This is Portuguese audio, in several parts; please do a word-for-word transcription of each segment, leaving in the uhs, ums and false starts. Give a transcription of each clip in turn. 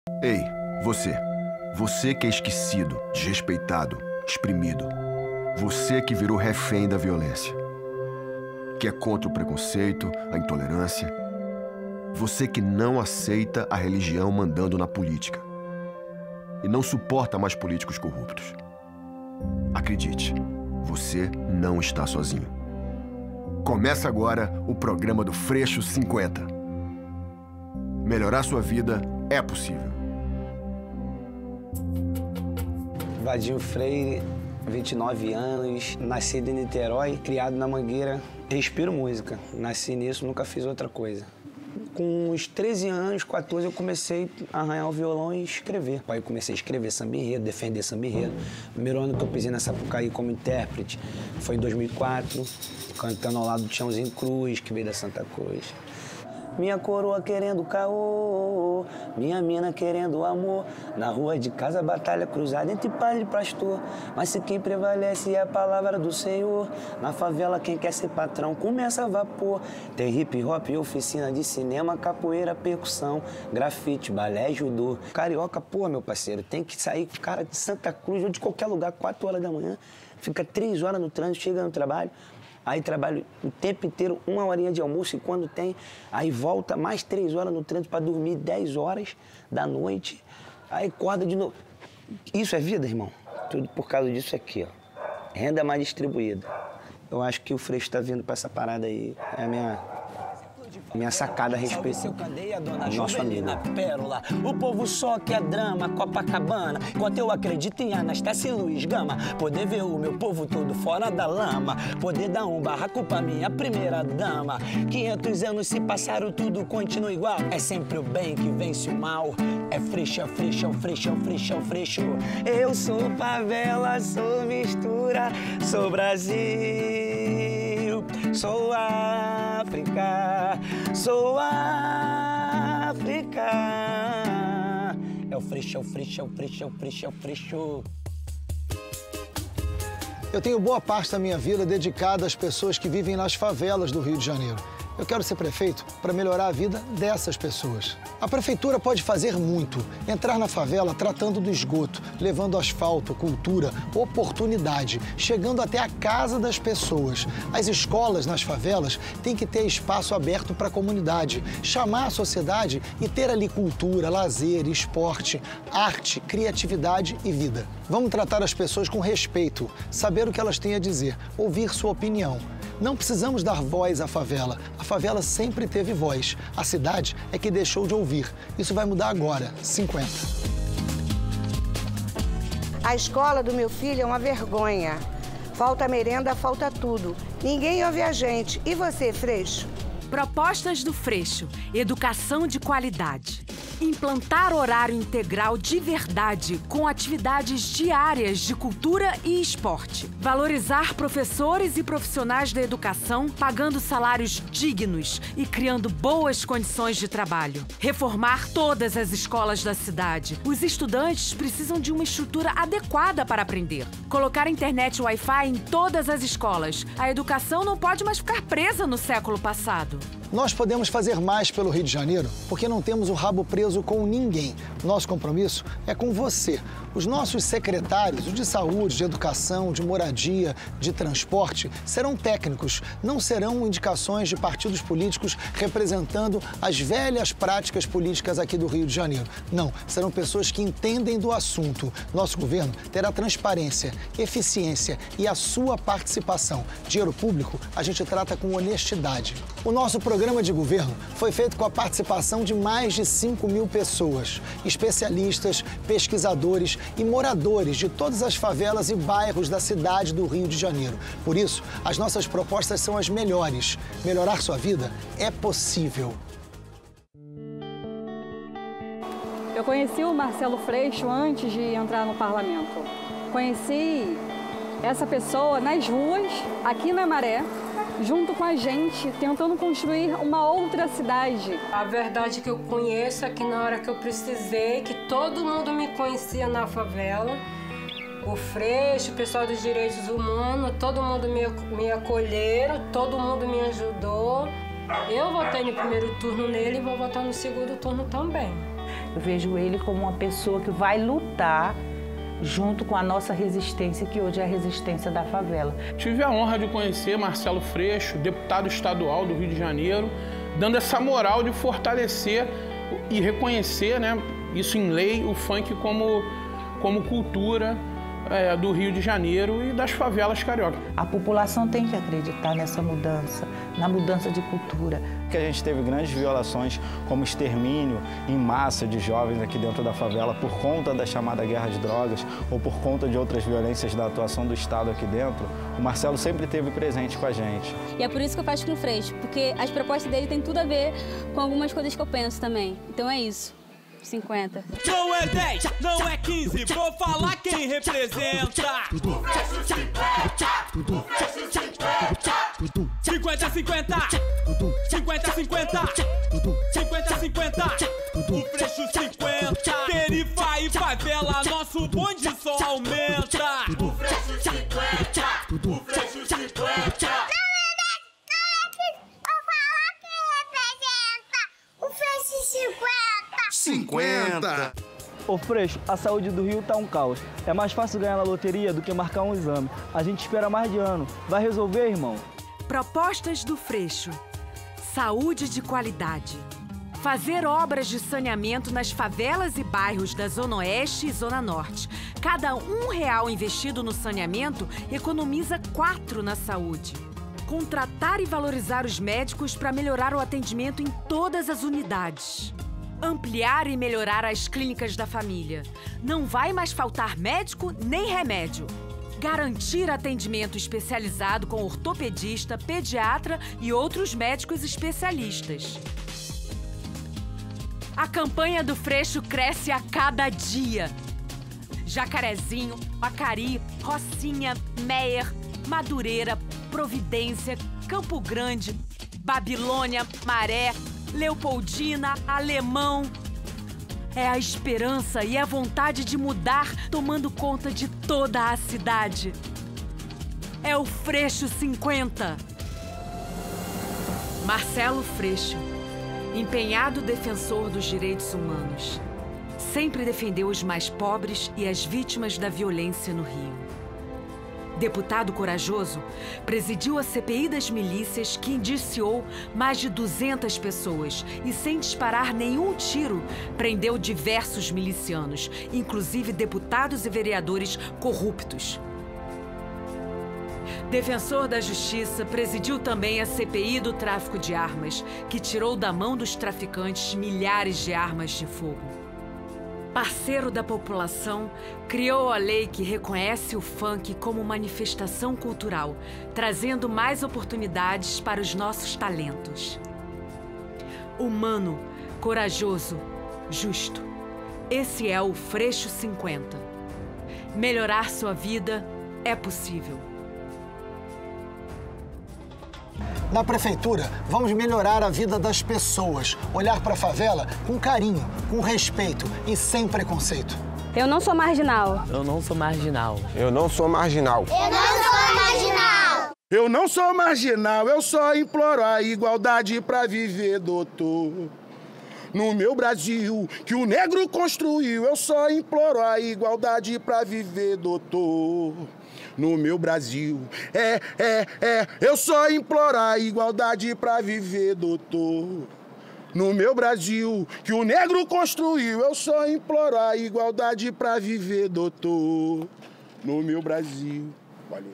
Ei, você. Você que é esquecido, desrespeitado, exprimido. Você que virou refém da violência. Que é contra o preconceito, a intolerância. Você que não aceita a religião mandando na política. E não suporta mais políticos corruptos. Acredite, você não está sozinho. Começa agora o programa do Freixo cinquenta. Melhorar sua vida é possível. Vadinho Freire, vinte e nove anos, nascido em Niterói, criado na Mangueira. Respiro música. Nasci nisso, nunca fiz outra coisa. Com uns treze anos, quatorze, eu comecei a arranhar o violão e escrever. Aí eu comecei a escrever samba enredo, defender samba enredo. O primeiro ano que eu pisei na Sapucaí como intérprete foi em dois mil e quatro, cantando ao lado do Tiãozinho Cruz, que veio da Santa Cruz. Minha coroa querendo caô, minha mina querendo amor. Na rua de casa, batalha cruzada entre padre e pastor. Mas se quem prevalece é a palavra do Senhor, na favela quem quer ser patrão começa a vapor. Tem hip hop, oficina de cinema, capoeira, percussão, grafite, balé, judô. Carioca, pô, meu parceiro, tem que sair com cara de Santa Cruz ou de qualquer lugar, quatro horas da manhã. Fica três horas no trânsito, chega no trabalho. Aí trabalho o tempo inteiro, uma horinha de almoço, e quando tem, aí volta mais três horas no trânsito para dormir dez horas da noite, aí acorda de novo. Isso é vida, irmão? Tudo por causa disso aqui, ó. Renda mais distribuída. Eu acho que o Freixo está vindo para essa parada aí. É a minha, minha sacada a respeito seu cadeia, dona do nosso amigo. Pérola. O povo só quer drama, Copacabana. Enquanto eu acredito em Anastácia e Luiz Gama. Poder ver o meu povo todo fora da lama. Poder dar um barraco pra minha primeira dama. quinhentos anos se passaram, tudo continua igual. É sempre o bem que vence o mal. É Freixo, Freixo, Freixo, Freixo, Freixo. Eu sou favela, sou mistura, sou Brasil, sou África, sou África. É o Freixo, é o Freixo, é o Freixo, é o Freixo, é o Freixo. Eu tenho boa parte da minha vida dedicada às pessoas que vivem nas favelas do Rio de Janeiro. Eu quero ser prefeito para melhorar a vida dessas pessoas. A prefeitura pode fazer muito. Entrar na favela tratando do esgoto, levando asfalto, cultura, oportunidade, chegando até a casa das pessoas. As escolas nas favelas têm que ter espaço aberto para a comunidade, chamar a sociedade e ter ali cultura, lazer, esporte, arte, criatividade e vida. Vamos tratar as pessoas com respeito, saber o que elas têm a dizer, ouvir sua opinião. Não precisamos dar voz à favela. A favela sempre teve voz. A cidade é que deixou de ouvir. Isso vai mudar agora. cinquenta. A escola do meu filho é uma vergonha. Falta merenda, falta tudo. Ninguém ouve a gente. E você, Freixo? Propostas do Freixo. Educação de qualidade. Implantar horário integral de verdade, com atividades diárias de cultura e esporte. Valorizar professores e profissionais da educação, pagando salários dignos e criando boas condições de trabalho. Reformar todas as escolas da cidade. Os estudantes precisam de uma estrutura adequada para aprender. Colocar internet e Wi-Fi em todas as escolas. A educação não pode mais ficar presa no século passado. Nós podemos fazer mais pelo Rio de Janeiro porque não temos o rabo preso com ninguém. Nosso compromisso é com você. Os nossos secretários, os de saúde, de educação, de moradia, de transporte, serão técnicos, não serão indicações de partidos políticos representando as velhas práticas políticas aqui do Rio de Janeiro. Não, serão pessoas que entendem do assunto. Nosso governo terá transparência, eficiência e a sua participação. Dinheiro público a gente trata com honestidade. O nosso programa O programa de governo foi feito com a participação de mais de cinco mil pessoas, especialistas, pesquisadores e moradores de todas as favelas e bairros da cidade do Rio de Janeiro. Por isso, as nossas propostas são as melhores. Melhorar sua vida é possível. Eu conheci o Marcelo Freixo antes de entrar no parlamento. Conheci essa pessoa nas ruas, aqui na Maré, junto com a gente, tentando construir uma outra cidade. A verdade é que eu conheço é que na hora que eu precisei, que todo mundo me conhecia na favela, o Freixo, o pessoal dos direitos humanos, todo mundo me, me acolheram, todo mundo me ajudou. Eu votei no primeiro turno nele e vou votar no segundo turno também. Eu vejo ele como uma pessoa que vai lutar junto com a nossa resistência, que hoje é a resistência da favela. Tive a honra de conhecer Marcelo Freixo, deputado estadual do Rio de Janeiro, dando essa moral de fortalecer e reconhecer, né, isso em lei, o funk como, como cultura é, do Rio de Janeiro e das favelas cariocas. A população tem que acreditar nessa mudança, na mudança de cultura. Que a gente teve grandes violações, como extermínio em massa de jovens aqui dentro da favela por conta da chamada guerra de drogas ou por conta de outras violências da atuação do Estado aqui dentro, o Marcelo sempre esteve presente com a gente. E é por isso que eu faço com o Freixo, porque as propostas dele têm tudo a ver com algumas coisas que eu penso também. Então é isso. cinquenta. Não é dez, não é quinze, vou falar quem representa. cinquenta, cinquenta. cinquenta, cinquenta. cinquenta, cinquenta. O Freixo cinquenta. Perifa e favela, nosso bonde só aumenta. O Freixo cinquenta. O Freixo cinquenta. cinquenta. Ô Freixo, a saúde do Rio tá um caos. É mais fácil ganhar na loteria do que marcar um exame. A gente espera mais de ano. Vai resolver, irmão? Propostas do Freixo. Saúde de qualidade. Fazer obras de saneamento nas favelas e bairros da Zona Oeste e Zona Norte. Cada um real investido no saneamento economiza quatro na saúde. Contratar e valorizar os médicos para melhorar o atendimento em todas as unidades. Ampliar e melhorar as clínicas da família. Não vai mais faltar médico nem remédio. Garantir atendimento especializado com ortopedista, pediatra e outros médicos especialistas. A campanha do Freixo cresce a cada dia. Jacarezinho, Pacari, Rocinha, Meier, Madureira, Providência, Campo Grande, Babilônia, Maré, Leopoldina, Alemão. É a esperança e a vontade de mudar tomando conta de toda a cidade. É o Freixo cinquenta. Marcelo Freixo, empenhado defensor dos direitos humanos, sempre defendeu os mais pobres e as vítimas da violência no Rio. Deputado corajoso, presidiu a C P I das milícias que indiciou mais de duzentas pessoas e, sem disparar nenhum tiro, prendeu diversos milicianos, inclusive deputados e vereadores corruptos. Defensor da Justiça, presidiu também a C P I do tráfico de armas, que tirou da mão dos traficantes milhares de armas de fogo. Parceiro da população, criou a lei que reconhece o funk como manifestação cultural, trazendo mais oportunidades para os nossos talentos. Humano, corajoso, justo. Esse é o Freixo cinquenta. Melhorar sua vida é possível. Na prefeitura, vamos melhorar a vida das pessoas, olhar para a favela com carinho, com respeito e sem preconceito. Eu não sou marginal. Eu não sou marginal. Eu não sou marginal. Eu não sou marginal. Eu não sou marginal, eu só imploro a igualdade para viver, doutor. No meu Brasil, que o negro construiu, eu só imploro a igualdade para viver, doutor. No meu Brasil, é, é, é, eu só imploro a igualdade pra viver, doutor. No meu Brasil, que o negro construiu, eu só imploro a igualdade pra viver, doutor. No meu Brasil. Valeu.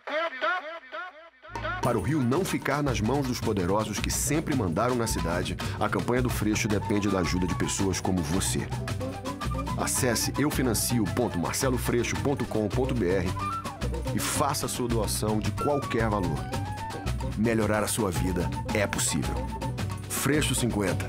Para o Rio não ficar nas mãos dos poderosos que sempre mandaram na cidade, a campanha do Freixo depende da ajuda de pessoas como você. Acesse eu financio ponto marcelo freixo ponto com ponto br e faça a sua doação de qualquer valor. Melhorar a sua vida é possível. Freixo cinquenta.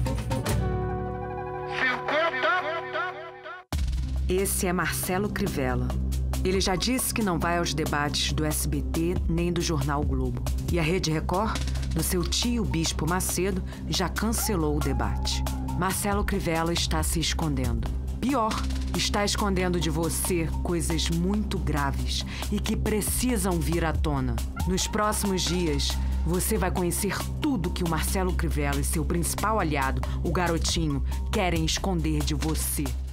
Esse é Marcelo Crivella. Ele já disse que não vai aos debates do S B T nem do Jornal Globo. E a Rede Record, do seu tio Bispo Macedo, já cancelou o debate. Marcelo Crivella está se escondendo. Pior, está escondendo de você coisas muito graves e que precisam vir à tona. Nos próximos dias, Você vai conhecer tudo que o Marcelo Crivella e seu principal aliado, o Garotinho, querem esconder de você.